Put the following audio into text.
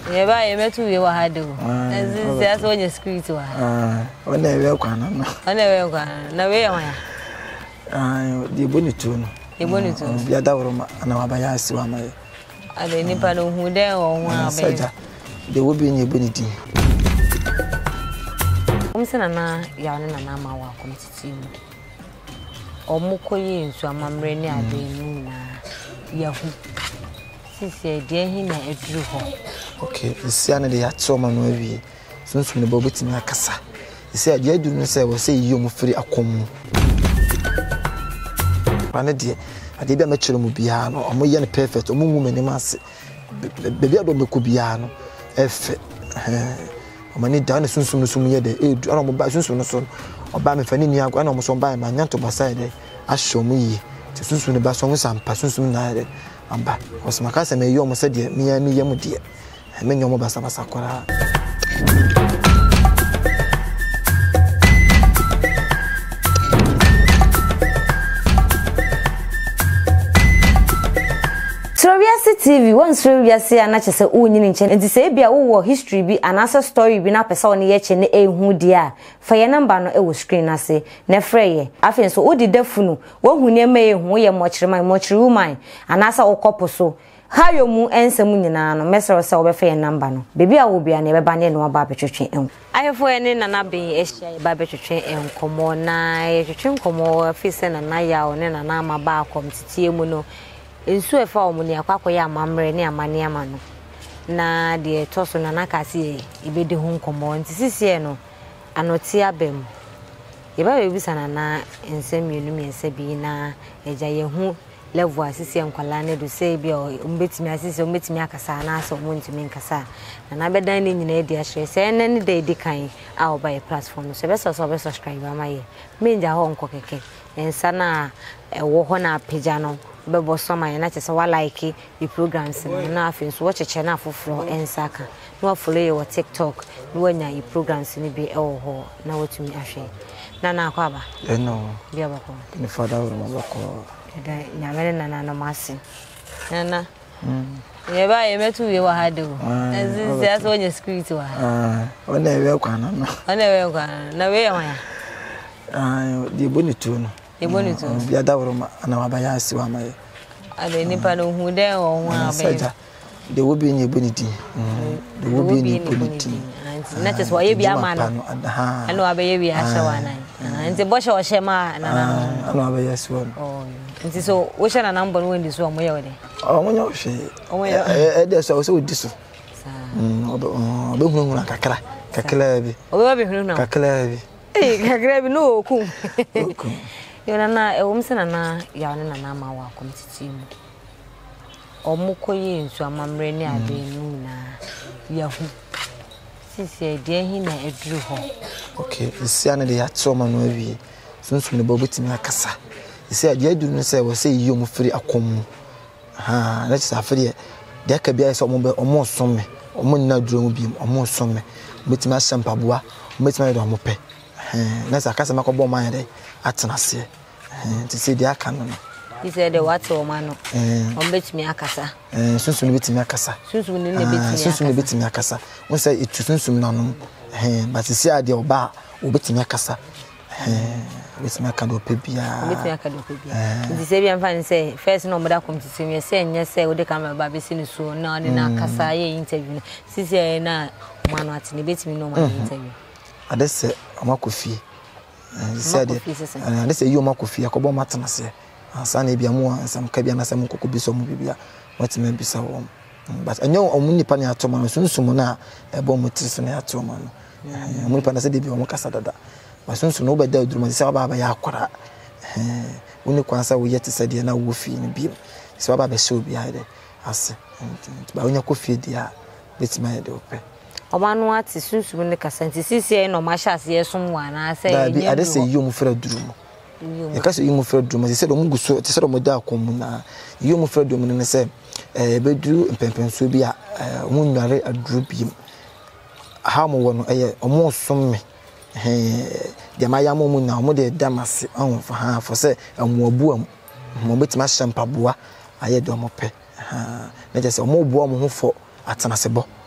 Yeba yemetu ye wa hado. Nzi aso onye script wa. Ona we kwana no. Ona we kwana. Na we ya. Di bonitu no. E bonitu. Bia dawro ma na wabaya asi wa mai. Ade nipa no hu den wo ho abe. De wo bi ni boniti. Omsena na ya ne na ma wa komtiti mu. Omukoye nsu amamre ni ade nu na yahu. Sisi de hin na eduru ho. Okay, isi ane de ya tsoma no awie. Sunsun ne bo betimi akasa. Isi ade adu no se wo se yiyo mu firi akomu. Pane de ade bia mechiro mu bia no, omo ye ne perfect, omo mu mani mase. Bebi ado meku bia no, efe. Omani da na sunsun no sum ye de edu ana mo ba sunsun no so. Oba me fani ni agwa na mo so ba ma nyanto basa de ahyo mu yi. Ti sunsun ne ba so sampa sunsun na de. Amba osmaka se me yo mo se de mi ye mu de me nyomo basa kwara SuroWiase TV one SuroWiase anache se unyini nche nti se bia wo history bi anasa story bi na pesa one ye che ne ehu dia fa ye number no e wo screen ase na freye afen so odi dafunu wo hu ne ma ehu ye mochiri woman anasa wo kopo so hayo mu ensem nyina no mesero se wo be fa ye number no bebi a wo bia ne be ba ne no aba betwetwe en ayefo ye ne Nana Beng ehia ba betwetwe en komo na ye twetwe komo afise na na ya o ne na ma ba akom titie mu no ensu efa omuni akwakọ ya amamre ne amane ama no na de toso na nakase ibede hu nkomo nti sisi no anoti abem yeba bebisa na ensem yenu miense bi na eja ye hu level asisi enkwala ne do say bi ombetimi asisi ombetimi akasa na aso omontimi nkasa na bedan ne nyina edi ahre se ne ne de kan a oba ye platform so be subscribe amaye menja ho nko keke ensa na ewo ho na page no bebo soma na chese wa like the programs na afin so watch channel foforo ensaka no follow your TikTok no wanya the programs ni bi ho na watumi ahwe na akwa ba no bia bako ni fada wo mabako da nyamere na masi Nana yeba yemetu ye wa hado. Nzi aso onye script wa. Ona we kwana no. Ona we kwana. Na we ya. Di bonitu no. E bonitu. Bia dawro ma na wabaya asi wa mai. Ade nipa no hu den wo ho abe. De wo bi ni boniti. De wo bi ni boniti. Na chese wa ye bia ma no. Ana wa be ye bia hye wa nan. Nti bo hye o hye ma na. Ana wa be yes one. Oh. Nti so wo hye na number no wendi so mo ye we de. Mo nya o hye. O ye de so o di so. Obe hunu na kakra bi. Obe hunu na. Kakra bi. Kakra bi no oku. Yona na ewumsena na ya ne na ma wa komtiti mu. Omukoye nsu amamre ne ade nu na yahu. Sisi de hin na eduru ho. Okay, isi ane de ya tsoma no awie. Sunsun ne bobetimi akasa. Isi ade aduru no se wo se yiyo mu firi akomu. Na tsa afiri de ka bia se omo somme. Omo nna duru mu bi omo somme. Betimi asempa boa. Betimi de omo pe. Na sa akasa makobo man de atenase. Ti se de aka no. He said the what o mano. Betimi akasa. Sunsun betimi akasa. Sunsun ne betimi akasa. Sunsun betimi akasa. Won say itu sunsun nanom. But see ade oba obetimi akasa. Betimi aka do pe bia. Betimi aka do pe bia. Ndi se bia mfa ni say first no moda komtiti me say nya say wo de ka ba be sini so na ade na akasa ye interview. Sisi na mano atini betimi no man interview. Ade se amakofie. Said ade se yo makofie akobo matenase. Asa na bia mu ansam ka bia na sam kokko bi so mu bibia. Watime bi sa wo. But anyo omuni pa ne atoma no sunsun na ebo mutiri na atoma no. Omuni pa na se de bi o mukasa dada. But sunsun no beda oduruma se baba ya akwara. Uni kwansa wo yete se de na wo fi ni bi. Se baba be show bi ade ase. Ba onya kofie dia betima de ope. Obanu ati sunsun ne kasanti sisi no ma sha se yesom wa na se enye. Ade se yo mu fra durumu. You can't see you for drum. They said, "Omugu so." They said, "Omuda komuna." You mu for drum. They said, "Bedu pempen so be a munare a drubi." How mo wono omo som me. De maya mo mu na omo de damase on for say omo abu am. Mo betima shampaboa aye do mo pe. Na je say omo bu am ho fo atenasebo.